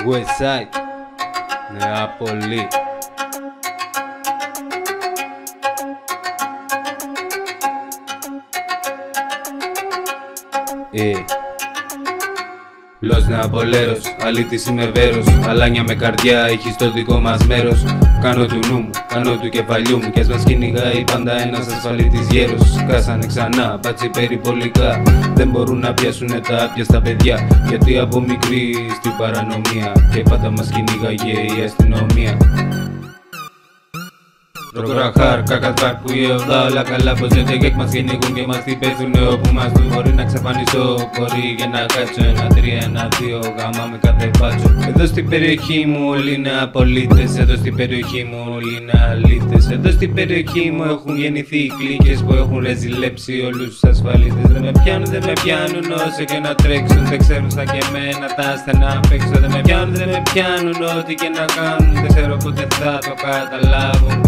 Westside, Νεάπολη. Λος Νεαπολέρος, αλήτης είμαι βέρος. Αλάνια με καρδιά, έχεις το δικό μας μέρος. Κάνω του νου μου, κάνω του κεφαλιού μου. Κι ας μας κυνηγάει πάντα ένας ασφαλίτης γέρος. Σκάσανε ξανά, μπάτσι περιπολικά. Δεν μπορούν να πιάσουνε τα άπια στα παιδιά. Γιατί από μικρή στην παρανομία και πάντα μας κυνήγαγε η αστυνομία. Ροκοραχάρ, κακατράκ που η οδά όλα καλά πως δεν και μας κυνηγούν και μας τυπέθουνε όπου μας του. Μπορεί να ξαφανιστώ, μπορεί για να κάτσω 1-3, 1-2 γάμα με κάθε πάτσο. Εδώ στην περιοχή μου όλοι είναι απολύτες, εδώ στην περιοχή μου όλοι είναι αλήτες. Εδώ στην περιοχή μου έχουν γεννηθεί οι κλίκες που έχουν ρεζιλέψει όλους τους ασφαλίτες. Δεν με πιάνουν όσο και να τρέξουν, δεν ξέρουν σαν και εμένα τα ασθενά απ' έξω. Δεν με πιάνουν ό,τι και να κάνουν, δεν ξέρω πότε θα το καταλάβουν.